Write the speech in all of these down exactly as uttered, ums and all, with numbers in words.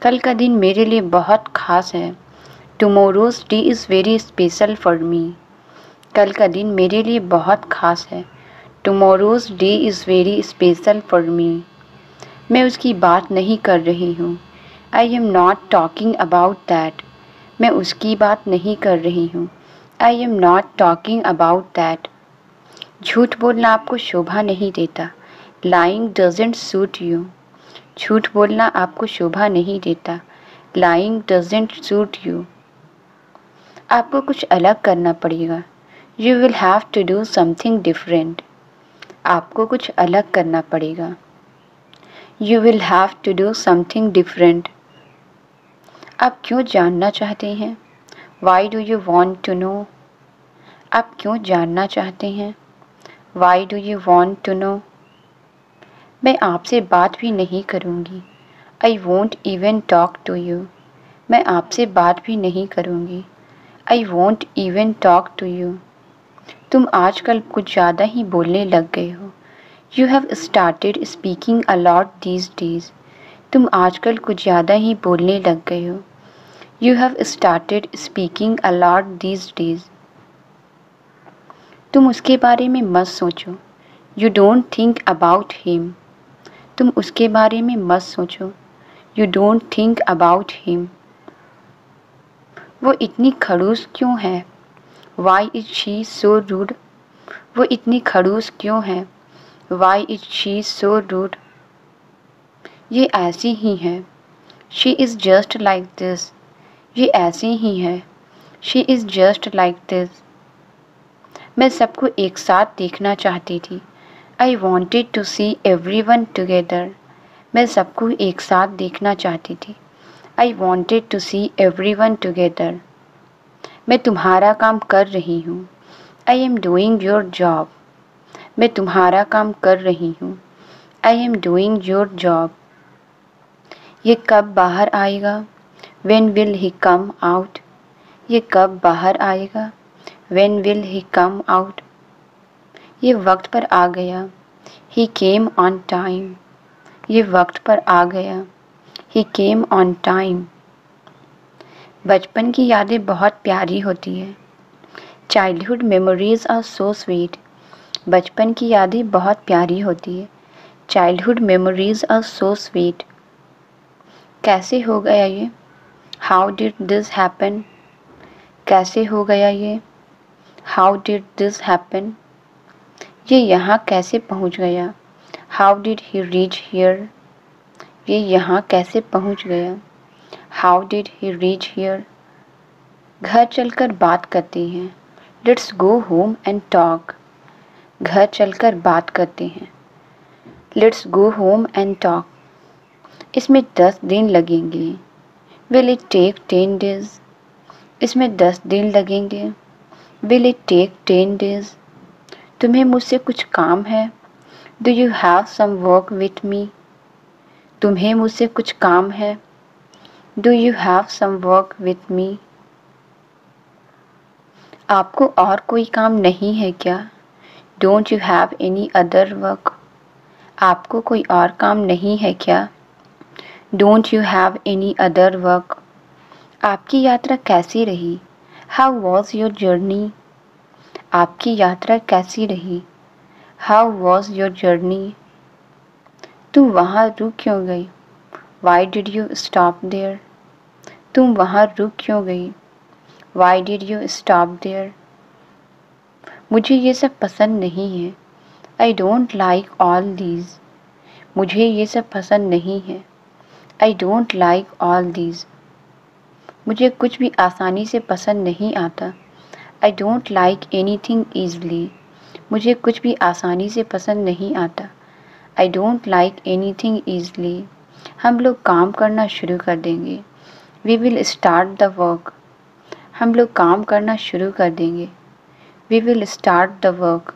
कल का दिन मेरे लिए बहुत ख़ास है। Tomorrow's day is very special for me. कल का दिन मेरे लिए बहुत ख़ास है। Tomorrow's day is very special for me. मैं उसकी बात नहीं कर रही हूँ। I am not talking about that. मैं उसकी बात नहीं कर रही हूँ। I am not talking about that. झूठ बोलना आपको शोभा नहीं देता। Lying doesn't suit you. झूठ बोलना आपको शोभा नहीं देता। Lying doesn't suit you. आपको कुछ अलग करना पड़ेगा। You will have to do something different. आपको कुछ अलग करना पड़ेगा। You will have to do something different. आप क्यों जानना चाहते हैं? Why do you want to know. आप क्यों जानना चाहते हैं? Why do you want to know. मैं आपसे बात भी नहीं करूँगी। I won't even talk to you. मैं आपसे बात भी नहीं करूँगी। I won't even talk to you. तुम आजकल कुछ ज़्यादा ही बोलने लग गए हो। You have started speaking a lot these days. तुम आजकल कुछ ज़्यादा ही बोलने लग गए हो। You have started speaking a lot these days. तुम उसके बारे में मत सोचो। You don't think about him. तुम उसके बारे में मत सोचो। You don't think about him. वो इतनी खड़ूस क्यों है? Why is she so rude. वो इतनी खड़ूस क्यों है? Why is she so rude. ये ऐसी ही है। She is just like this. ये ऐसी ही है। She is just like this. मैं सबको एक साथ देखना चाहती थी। I wanted to see everyone together. मैं सबको एक साथ देखना चाहती थी। I wanted to see everyone together. मैं तुम्हारा काम कर रही हूँ। I am doing your job. मैं तुम्हारा काम कर रही हूँ। I am doing your job. ये कब बाहर आएगा? When will he come out? ये कब बाहर आएगा? When will he come out? ये वक्त पर आ गया। He came on time. ये वक्त पर आ गया। He came on time. बचपन की यादें बहुत प्यारी होती है। Childhood memories are so sweet. बचपन की यादें बहुत प्यारी होती है। Childhood memories are so sweet. कैसे हो गया ये? How did this happen? कैसे हो गया ये? How did this happen? ये यहाँ कैसे पहुँच गया? How did he reach here? ये यहाँ कैसे पहुँच गया? How did he reach here? घर चलकर बात करते हैं। Let's go home and talk. घर चलकर बात करते हैं। Let's go home and talk. इसमें दस दिन लगेंगे। Will it take ten days? इसमें दस दिन लगेंगे। Will it take ten days? तुम्हें मुझसे कुछ काम है? Do you have some work with me? तुम्हें मुझसे कुछ काम है? Do you have some work with me? आपको और कोई काम नहीं है क्या? Don't you have any other work? आपको कोई और काम नहीं है क्या? Don't you have any other work? आपकी यात्रा कैसी रही? How was your journey? आपकी यात्रा कैसी रही? How was your journey? तुम वहाँ रुक क्यों गई? Why did you stop there? तुम वहाँ रुक क्यों गई? Why did you stop there? मुझे ये सब पसंद नहीं है। I don't like all these. मुझे ये सब पसंद नहीं है। I don't like all these. मुझे कुछ भी आसानी से पसंद नहीं आता। I don't like anything easily. मुझे कुछ भी आसानी से पसंद नहीं आता। I don't like anything easily. हम लोग काम करना शुरू कर देंगे। We will start the work. हम लोग काम करना शुरू कर देंगे। We will start the work.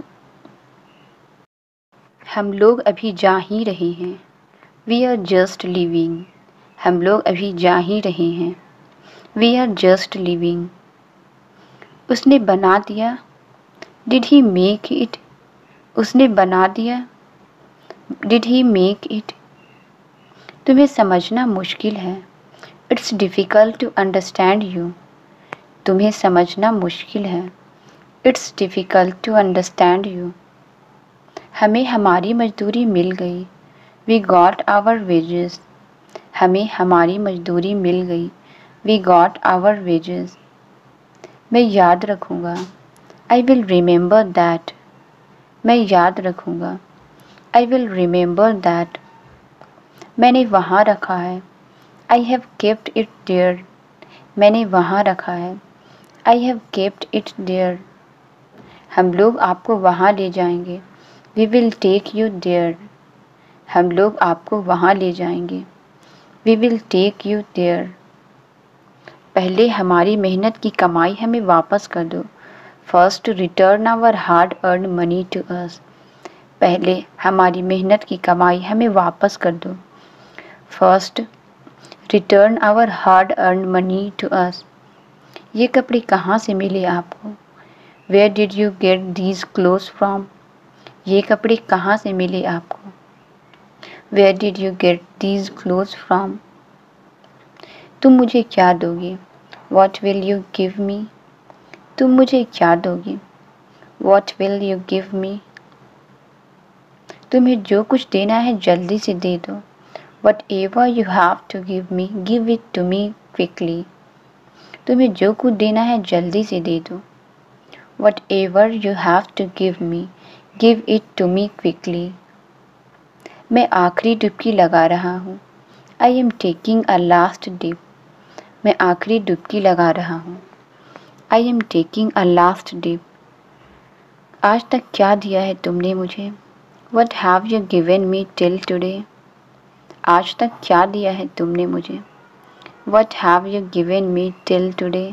हम लोग अभी जा ही रहे हैं। We are just leaving. हम लोग अभी जा ही रहे हैं। We are just leaving. उसने बना दिया। Did he make it? उसने बना दिया। Did he make it? तुम्हें समझना मुश्किल है। It's difficult to understand you. तुम्हें समझना मुश्किल है। It's difficult to understand you. हमें हमारी मजदूरी मिल गई। We got our wages. हमें हमारी मजदूरी मिल गई। We got our wages. मैं याद रखूँगा। I will remember that. मैं याद रखूँगा। I will remember that. मैंने वहाँ रखा है। I have kept it there. मैंने वहाँ रखा है। I have kept it there. हम लोग आपको वहाँ ले जाएंगे। We will take you there. हम लोग आपको वहाँ ले जाएंगे। We will take you there. पहले हमारी मेहनत की कमाई हमें वापस कर दो। First return our hard earn money to us. पहले हमारी मेहनत की कमाई हमें वापस कर दो। First return our hard earn money to us. ये कपड़े कहाँ से मिले आपको? Where did you get these clothes from. ये कपड़े कहाँ से मिले आपको? Where did you get these clothes from. तुम मुझे क्या दोगे? What will you give me? तुम मुझे क्या दोगे? What will you give me? तुम्हें जो कुछ देना है जल्दी से दे दो। Whatever you have to give me, give it to me quickly. तुम्हें जो कुछ देना है जल्दी से दे दो। Whatever you have to give me, give it to me quickly. मैं आखिरी डुबकी लगा रहा हूँ। I am taking a last dip. मैं आखिरी डुबकी लगा रहा हूँ। I am taking a last dip. आज तक क्या दिया है तुमने मुझे? What have you given me till today? आज तक क्या दिया है तुमने मुझे? What have you given me till today?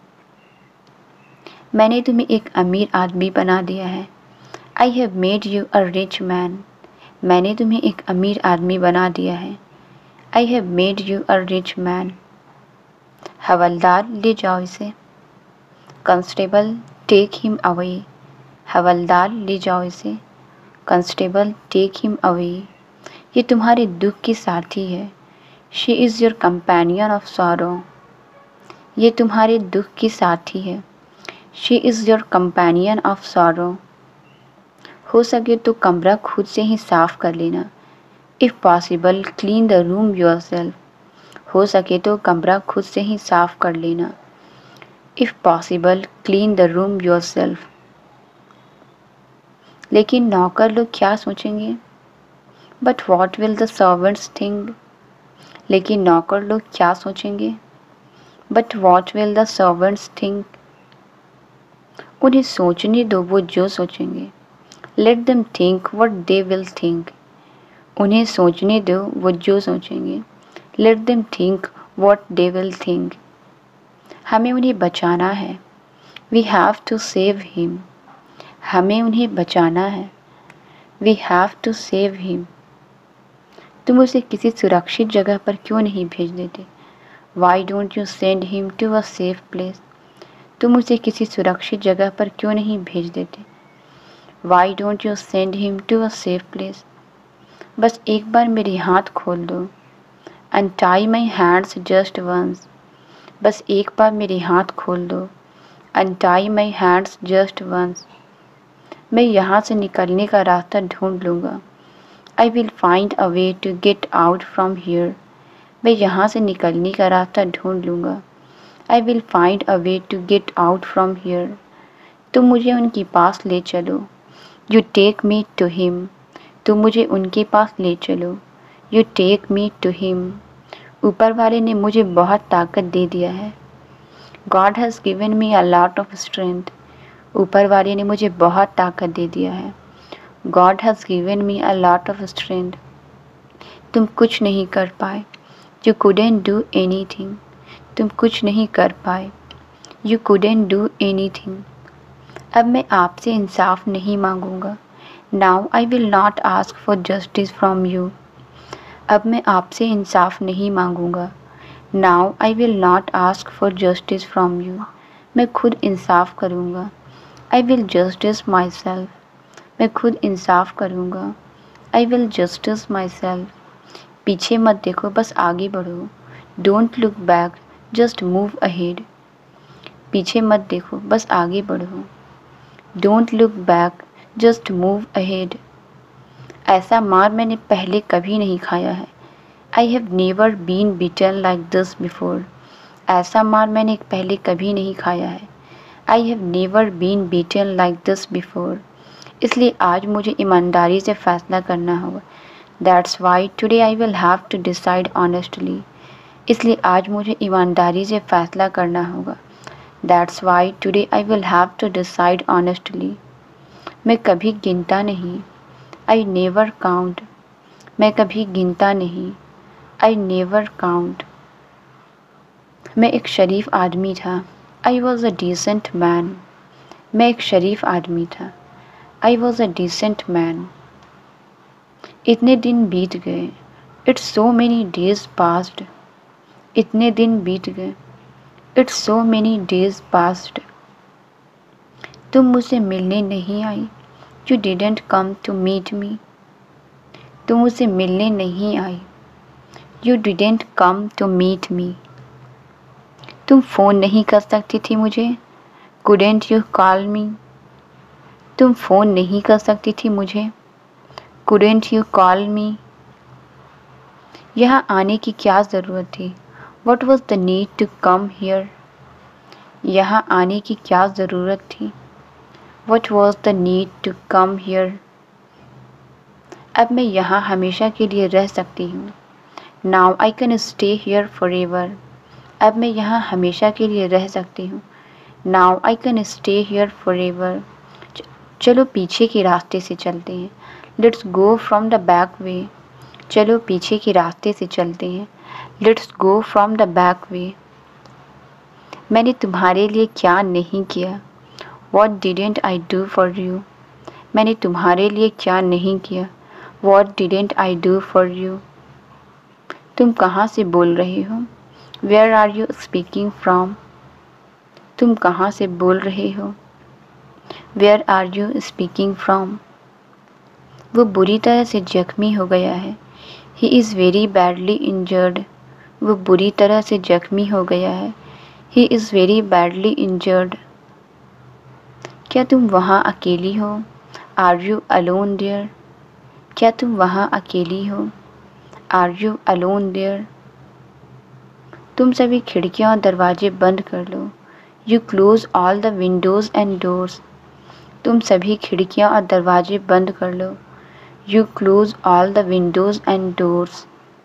मैंने तुम्हें एक अमीर आदमी बना दिया है। I have made you a rich man. मैंने तुम्हें एक अमीर आदमी बना दिया है। I have made you a rich man. हवलदार ले जाओ इसे। Constable take him away. हवलदार ले जाओ इसे। Constable take him away. ये तुम्हारे दुख की साथी है। She is your companion of sorrow. ये तुम्हारे दुख की साथी है। She is your companion of sorrow. हो सके तो कमरा खुद से ही साफ कर लेना। If possible clean the room yourself. हो सके तो कमरा खुद से ही साफ कर लेना। If possible clean the room yourself. लेकिन नौकर लोग क्या सोचेंगे? But what will the servants think. लेकिन नौकर लोग क्या सोचेंगे? But what will the servants think. उन्हें सोचने दो वो जो सोचेंगे। Let them think what they will think. उन्हें सोचने दो वो जो सोचेंगे। Let them think what they will think. हमें उन्हें बचाना है। We have to save him. हमें उन्हें बचाना है। We have to save him. तुम उसे किसी सुरक्षित जगह पर क्यों नहीं भेज देते? Why don't you send him to a safe place. तुम उसे किसी सुरक्षित जगह पर क्यों नहीं भेज देते? Why don't you send him to a safe place. बस एक बार मेरे हाथ खोल दो। Untie my hands just once. बस एक बार मेरे हाथ खोल दो। Untie my hands just once. मैं यहाँ से निकलने का रास्ता ढूंढ लूँगा। I will find a way to get out from here. मैं यहाँ से निकलने का रास्ता ढूंढ लूँगा। I will find a way to get out from here. तुम मुझे उनके पास ले चलो। You take me to him. तुम मुझे उनके पास ले चलो। You take me to him. ऊपर वाले ने मुझे बहुत ताकत दे दिया है। God has given me a lot of strength. ऊपर वाले ने मुझे बहुत ताकत दे दिया है। God has given me a lot of strength. तुम कुछ नहीं कर पाए। You couldn't do anything. तुम कुछ नहीं कर पाए। You couldn't do anything. अब मैं आपसे इंसाफ नहीं मांगूंगा। Now I will not ask for justice from you. अब मैं आपसे इंसाफ नहीं मांगूंगा। Now I will not ask for justice from you. मैं खुद इंसाफ करूँगा। I will justice myself. मैं खुद इंसाफ करूँगा। I will justice myself. पीछे मत देखो, बस आगे बढ़ो। Don't look back, just move ahead. पीछे मत देखो, बस आगे बढ़ो। Don't look back, just move ahead. ऐसा मार मैंने पहले कभी नहीं खाया है। I have never been beaten like this before. ऐसा मार मैंने पहले कभी नहीं खाया है। I have never been beaten like this before. इसलिए आज मुझे ईमानदारी से फैसला करना होगा। That's why today I will have to decide honestly. इसलिए आज मुझे ईमानदारी से फैसला करना होगा। That's why today I will have to decide honestly. मैं कभी गिनता नहीं। I never count. मैं कभी गिनता नहीं। I never count. मैं एक शरीफ आदमी था। I was a decent man. मैं एक शरीफ आदमी था। I was a decent man. इतने दिन बीत गए। It's so many days passed. इतने दिन बीत गए। It's so many days passed. तुम मुझसे मिलने नहीं आई। You didn't come to meet me. तुम मुझसे मिलने नहीं आई। You didn't come to meet me. तुम फ़ोन नहीं कर सकती थी मुझे। Couldn't you call me. तुम फ़ोन नहीं कर सकती थी मुझे। Couldn't you call me. यहाँ आने की क्या ज़रूरत थी। What was the need to come here. यहाँ आने की क्या ज़रूरत थी। What was the need to come here. अब मैं यहाँ हमेशा के लिए रह सकती हूँ। Now I can stay here forever. अब मैं यहाँ हमेशा के लिए रह सकती हूँ। Now I can stay here forever. चलो पीछे के रास्ते से चलते हैं। Let's go from the back way. चलो पीछे के रास्ते से चलते हैं। Let's go from the back way. मैंने तुम्हारे लिए क्या नहीं किया। What didn't I do for you. मैंने तुम्हारे लिए क्या नहीं किया। What didn't I do for you. तुम कहाँ से बोल रहे हो। Where are you speaking from. तुम कहाँ से बोल रहे हो। Where are you speaking from. वो बुरी तरह से जख्मी हो गया है। He is very badly injured. वो बुरी तरह से जख्मी हो गया है। He is very badly injured. क्या तुम वहाँ अकेली हो। Are you alone there. क्या तुम वहाँ अकेली हो। Are you alone there. तुम सभी खिड़कियाँ और दरवाजे बंद कर लो। You close all the windows and doors. तुम सभी खिड़कियाँ और दरवाजे बंद कर लो। You close all the windows and doors.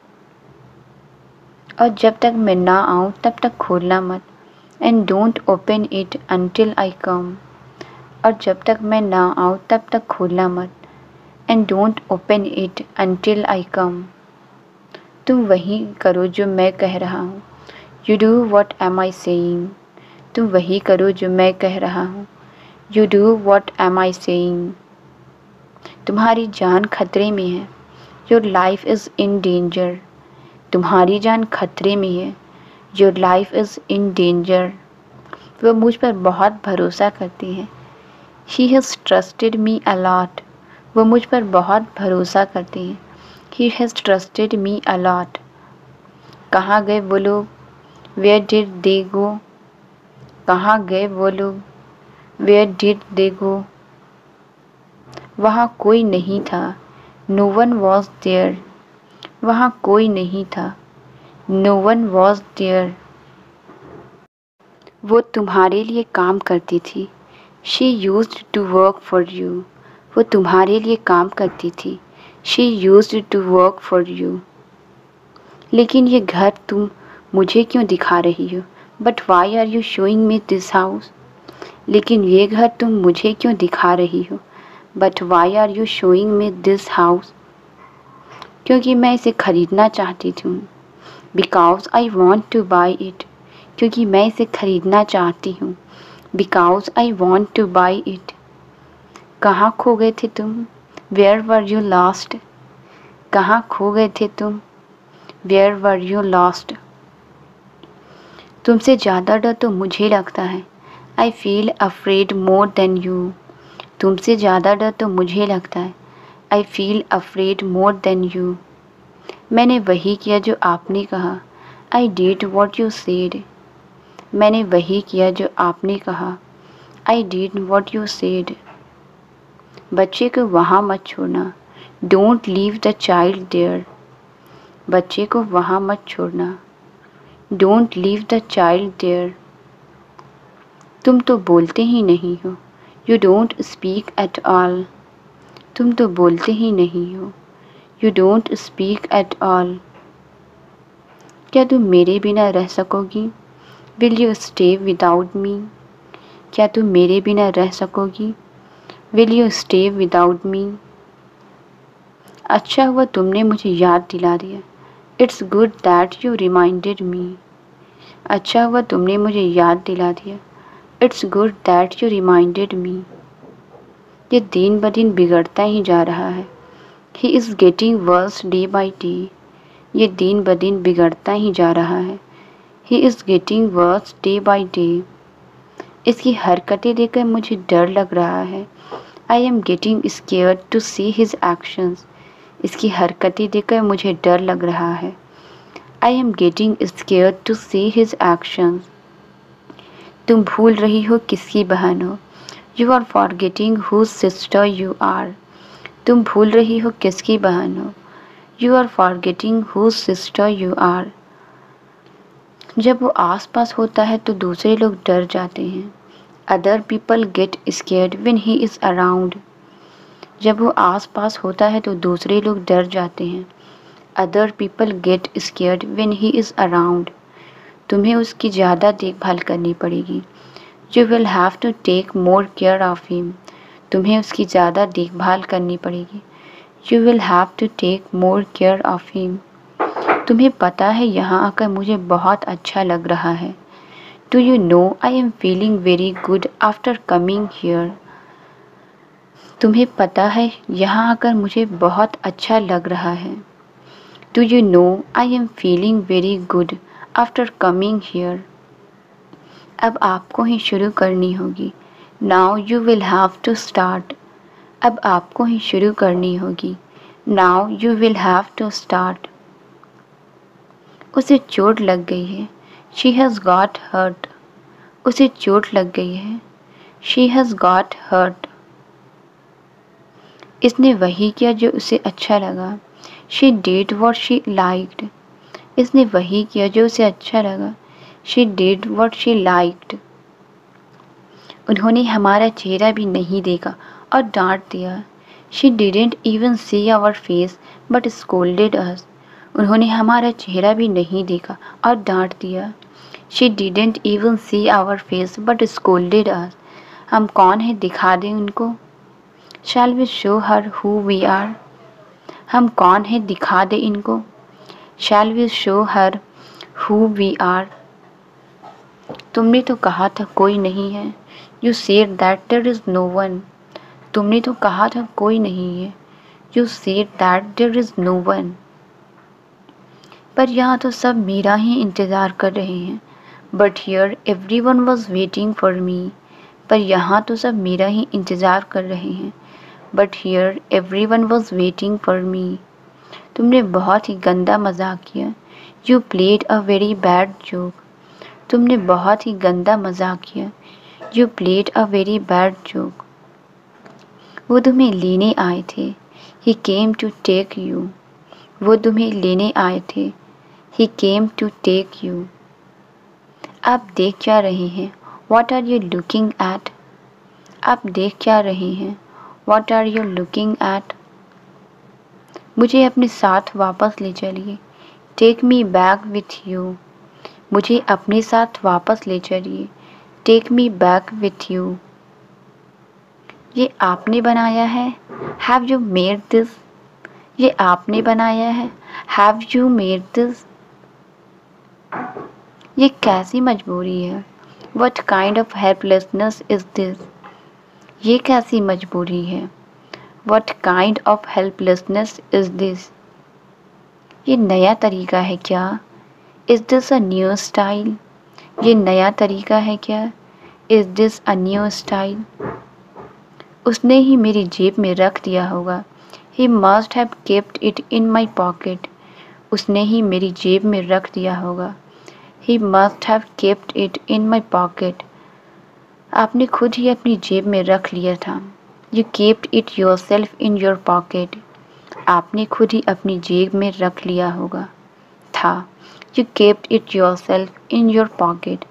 और जब तक मैं ना आऊँ तब तक खोलना मत। And don't open it until I come. और जब तक मैं ना आऊँ तब तक खोलना मत। And don't open it until I come. तुम वही करो जो मैं कह रहा हूँ। You do what am I saying. तुम वही करो जो मैं कह रहा हूँ। You do what am I saying. तुम्हारी जान खतरे में है। Your life is in danger. तुम्हारी जान खतरे में है। Your life is in danger. वह मुझ पर बहुत भरोसा करती है। She has trusted me a lot. वह मुझ पर बहुत भरोसा करती है। He has trusted me a lot. कहाँ गए वो लोग। Where did they go. कहाँ गए वो लोग। Where did they go. वहाँ कोई नहीं था। No one was there. वहाँ कोई नहीं था। No one was there. वो तुम्हारे लिए काम करती थी। She used to work for you. वो तुम्हारे लिए काम करती थी। She used to work for you. लेकिन ये घर तुम मुझे क्यों दिखा रही हो। But why are you showing me this house. लेकिन ये घर तुम मुझे क्यों दिखा रही हो। But why are you showing me this house. क्योंकि मैं इसे खरीदना चाहती थी। Because I want to buy it. क्योंकि मैं इसे खरीदना चाहती हूँ। Because I want to buy it. कहाँ खो गए थे तुम। Where were you lost. कहाँ खो गए थे तुम। Where were you lost. तुमसे ज़्यादा डर तो मुझे लगता है। I feel afraid more than you. तुमसे ज़्यादा डर तो मुझे लगता है। I feel afraid more than you. मैंने वही किया जो आपने कहा। I did what you said. मैंने वही किया जो आपने कहा. I did what you said. बच्चे को वहाँ मत छोड़ना. Don't leave the child there. बच्चे को वहाँ मत छोड़ना. Don't leave the child there. तुम तो बोलते ही नहीं हो. You don't speak at all. तुम तो बोलते ही नहीं हो. You don't speak at all. क्या तुम मेरे बिना रह सकोगी? Will you stay without me? क्या तुम मेरे बिना रह सकोगी? Will you stay without me? अच्छा हुआ तुमने मुझे याद दिला दिया. It's good that you reminded me. अच्छा हुआ तुमने मुझे याद दिला दिया. It's good that you reminded me. ये दिन ब दिन बिगड़ता ही जा रहा है. He is getting worse day by day. ये दिन ब दिन बिगड़ता ही जा रहा है. He is getting worse day by day. इसकी हरकतें देखकर मुझे डर लग रहा है. I am getting scared to see his actions. इसकी हरकतें देखकर मुझे डर लग रहा है. I am getting scared to see his actions. तुम भूल रही हो किसकी बहन हो. You are forgetting whose sister you are. तुम भूल रही हो किसकी बहन हो. You are forgetting whose sister you are. जब वो आसपास होता है तो दूसरे लोग डर जाते हैं. Other people get scared when he is around. जब वो आसपास होता है तो दूसरे लोग डर जाते हैं. Other people get scared when he is around. तुम्हें उसकी ज़्यादा देखभाल करनी पड़ेगी. You will have to take more care of him. तुम्हें उसकी ज़्यादा देखभाल करनी पड़ेगी. You will have to take more care of him. तुम्हें पता है यहाँ आकर मुझे बहुत अच्छा लग रहा है. Do you know I am feeling very good after coming here. तुम्हें पता है यहाँ आकर मुझे बहुत अच्छा लग रहा है. Do you know I am feeling very good after coming here. अब आपको ही शुरू करनी होगी. Now you will have to start. अब आपको ही शुरू करनी होगी. Now you will have to start. उसे चोट लग गई है. She has got hurt. उसे चोट लग गई है. She has got hurt. इसने वही किया जो उसे अच्छा लगा. She did what she liked. इसने वही किया जो उसे अच्छा लगा. She did what she liked. उन्होंने हमारा चेहरा भी नहीं देखा और डांट दिया. She didn't even see our face but scolded us. उन्होंने हमारा चेहरा भी नहीं देखा और डांट दिया. She didn't even see our face but scolded us. हम कौन है दिखा दें उनको. Shall we show her who we are. हम कौन है दिखा दें इनको. Shall we show her who we are. तुमने तो कहा था कोई नहीं है. You said that there is no one. तुमने तो कहा था कोई नहीं है. You said that there is no one. पर यहाँ तो सब मेरा ही इंतज़ार कर रहे हैं. But here everyone was waiting for me. पर यहाँ तो सब मेरा ही इंतज़ार कर रहे हैं. But here everyone was waiting for me. तुमने बहुत ही गंदा मजाक किया. You played a very bad joke. तुमने बहुत ही गंदा मजाक किया. You played a very bad joke. वो तुम्हें लेने आए थे. He came to take you. वो तुम्हें लेने आए थे. He came to take you. आप देख क्या रहे हैं. What are you looking at? आप देख क्या रहे हैं. What are you looking at? मुझे अपने साथ वापस ले चलिए. Take me back with you. मुझे अपने साथ वापस ले चलिए. Take me back with you. ये आपने बनाया है. Have you made this? ये आपने बनाया है. Have you made this? ये कैसी मजबूरी है. What kind of helplessness is this? ये कैसी मजबूरी है. What kind of helplessness is this? ये नया तरीका है क्या. Is this a new style? ये नया तरीका है क्या. Is this a new style? उसने ही मेरी जेब में रख दिया होगा. He must have kept it in my pocket. उसने ही मेरी जेब में रख दिया होगा. He must have kept it in my pocket. आपने खुद ही अपनी जेब में रख लिया था. You kept it yourself in your pocket. आपने खुद ही अपनी जेब में रख लिया होगा था. You kept it yourself in your pocket.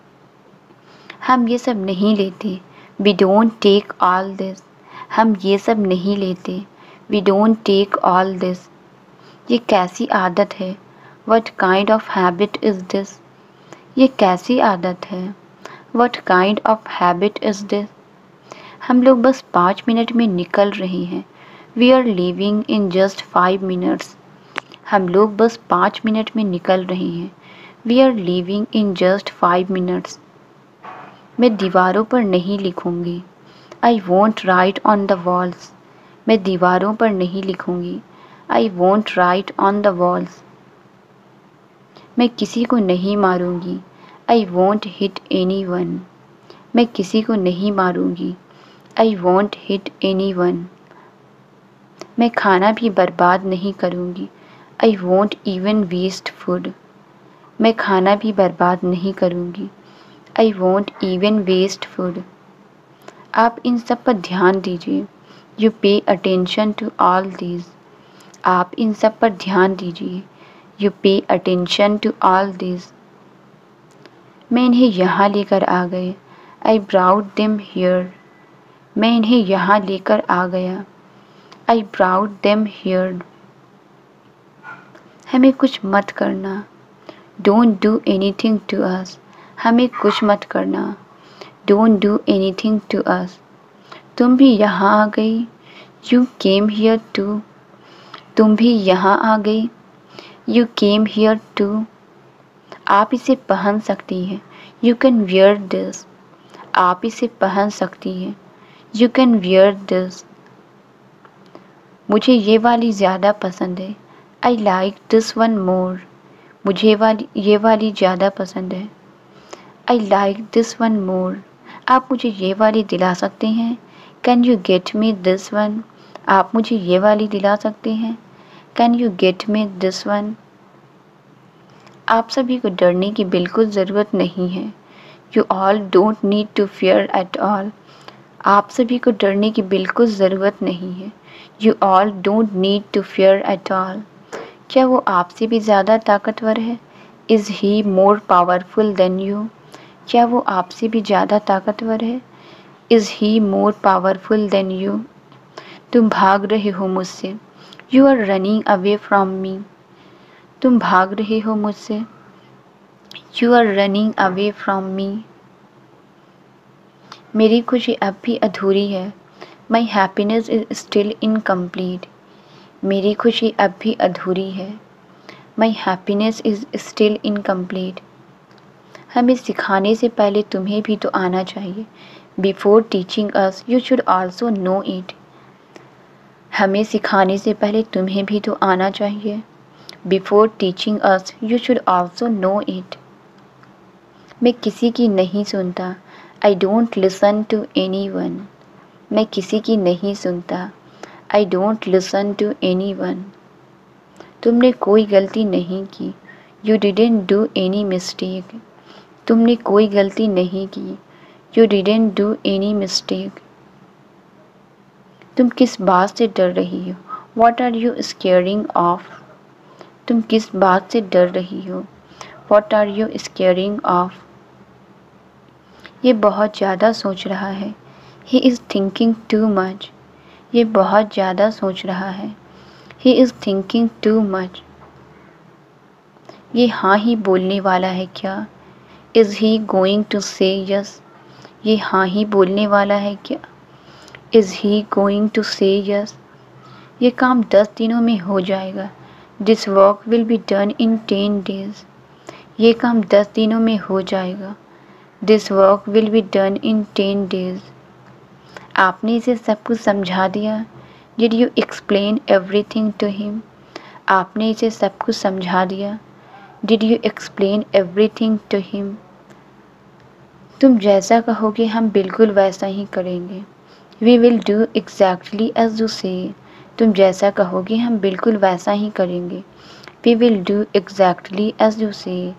हम ये सब नहीं लेते. We don't take all this. हम ये सब नहीं लेते. We don't take all this. ये कैसी आदत है? What kind of habit is this? ये कैसी आदत है? What kind of habit is this? हम लोग बस पाँच मिनट में निकल रहे हैं. We are leaving in just five minutes. हम लोग बस पाँच मिनट में निकल रहे हैं. We are leaving in just five minutes. मैं दीवारों पर नहीं लिखूंगी. I won't write on the walls. मैं दीवारों पर नहीं लिखूंगी. I won't write on the walls. मैं किसी को नहीं मारूंगी. I won't hit anyone. मैं किसी को नहीं मारूंगी. I won't hit anyone. मैं खाना भी बर्बाद नहीं करूंगी. I won't even waste food. मैं खाना भी बर्बाद नहीं करूंगी. I won't even waste food. आप इन सब पर ध्यान दीजिए. You pay attention to all these. आप इन सब पर ध्यान दीजिए. You pay attention to all these. मैं इन्हें यहाँ लेकर आ गए. I brought them here. मैं इन्हें यहाँ लेकर आ गया. I brought them here. हमें कुछ मत करना. Don't do anything to us. हमें कुछ मत करना. Don't do anything to us. तुम भी यहाँ आ गई. You came here too. तुम भी यहाँ आ गई. You came here too. आप इसे पहन सकती हैं. You can wear this. आप इसे पहन सकती हैं. You can wear this. मुझे ये वाली ज़्यादा पसंद है. I like this one more. मुझे वाली ये वाली ज़्यादा पसंद है. I like this one more. आप मुझे ये वाली दिला सकते हैं. Can you get me this one? आप मुझे ये वाली दिला सकते हैं. Can you get me this one? आप सभी को डरने की बिल्कुल ज़रूरत नहीं है. You all don't need to fear at all. आप सभी को डरने की बिल्कुल ज़रूरत नहीं है. You all don't need to fear at all. क्या वो आपसे भी ज़्यादा ताकतवर है? Is he more powerful than you? क्या वो आपसे भी ज़्यादा ताकतवर है? Is he more powerful than you? तुम भाग रहे हो मुझसे. You are running away from me. तुम भाग रहे हो मुझसे. You are running away from me. मेरी खुशी अब भी अधूरी है. My happiness is still incomplete. मेरी खुशी अब भी अधूरी है. My happiness is still incomplete. हमें सिखाने से पहले तुम्हें भी तो आना चाहिए. Before teaching us, you should also know it. हमें सिखाने से पहले तुम्हें भी तो आना चाहिए. Before teaching us, you should also know it. मैं किसी की नहीं सुनता. I don't listen to anyone. मैं किसी की नहीं सुनता. I don't listen to anyone. तुमने कोई गलती नहीं की. You didn't do any mistake. तुमने कोई गलती नहीं की. You didn't do any mistake. तुम किस बात से डर रही हो? What are you scaring of? तुम किस बात से डर रही हो? What are you scaring of? ये बहुत ज़्यादा सोच रहा है. He is thinking too much. ये बहुत ज़्यादा सोच रहा है. He is thinking too much. ये हाँ ही बोलने वाला है क्या? Is he going to say yes? ये हाँ ही बोलने वाला है क्या? Is he going to say yes? ये काम दस दिनों में हो जाएगा. This work will be done in ten days. ये काम दस दिनों में हो जाएगा. This work will be done in ten days. आपने इसे सब कुछ समझा दिया. Did you explain everything to him? आपने इसे सब कुछ समझा दिया. Did you explain everything to him? तुम जैसा कहोगे हम बिल्कुल वैसा ही करेंगे. We will do exactly as you say. तुम जैसा कहोगे हम बिल्कुल वैसा ही करेंगे. We will do exactly as you say.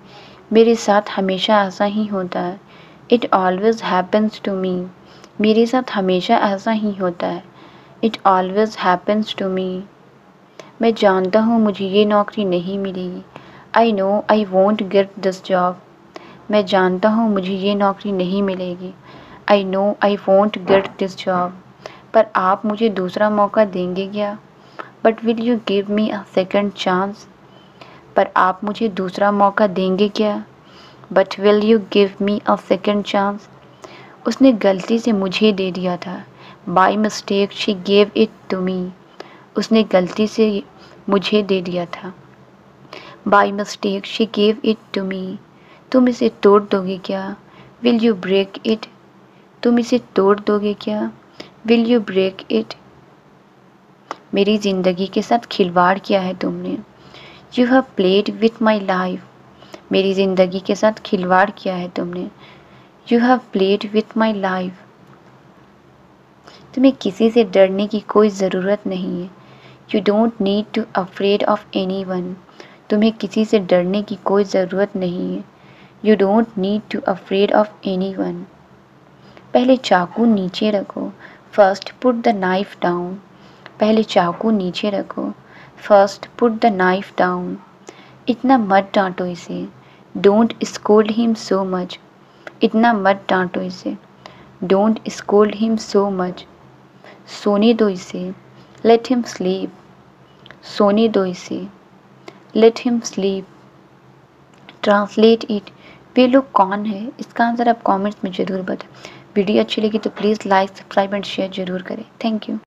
मेरे साथ हमेशा ऐसा ही होता है। It always happens to me. मेरे साथ हमेशा ऐसा ही होता है। It always happens to me. मैं जानता हूँ मुझे ये नौकरी नहीं मिलेगी। I know I won't get this job. मैं जानता हूँ मुझे ये नौकरी नहीं मिलेगी। I know I won't get this job. पर आप मुझे दूसरा मौका देंगे क्या? But will you give me a second chance. पर आप मुझे दूसरा मौका देंगे क्या? But will you give me a second chance. उसने गलती से मुझे दे दिया था। By mistake she gave it to me. उसने गलती से मुझे दे दिया था। By mistake she gave it to me. तुम इसे तोड़ दोगे क्या? Will you break it. तुम इसे तोड़ दोगे क्या? Will you break it. मेरी ज़िंदगी के साथ खिलवाड़ किया है तुमने। You have played with my life. मेरी ज़िंदगी के साथ खिलवाड़ किया है तुमने। You have played with my life. तुम्हें किसी से डरने की कोई ज़रूरत नहीं है। You don't need to afraid of anyone. तुम्हें किसी से डरने की कोई ज़रूरत नहीं है। You don't need to afraid of anyone. पहले चाकू नीचे रखो। First put the knife down. पहले चाकू नीचे रखो। First put the knife down. इतना मत डांटो इसे। Don't scold him so much. इतना मत डांटो इसे। Don't scold him so much. सोने दो इसे। Let him sleep. सोने दो इसे। Let him sleep. Translate it. वे लोग कौन है? इसका आंसर आप कमेंट्स में ज़रूर बताएं। वीडियो अच्छी लगी तो please like subscribe and share ज़रूर करें। Thank you.